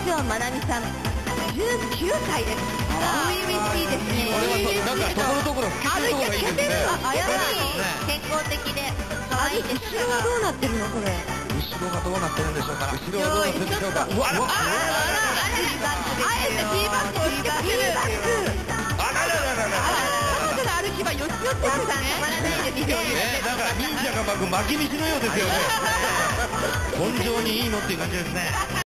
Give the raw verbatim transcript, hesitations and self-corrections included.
条まなみさん、じゅうきゅうさいです。初々しいですね。 これはなんかところどころ老けてるところがいいですね。 やっぱり健康的で可愛いです。後ろはどうなってるのこれ。 後ろがどうなってるんでしょうか。後ろはどうなってるんでしょうか。うわあら、あえてティーバッグをつけてる。 ららららら。 彼女の歩きはよちよちあるね。止まらないですね。 なんか忍者が巻く巻き道のようですよね。根性にいいのっていう感じですね。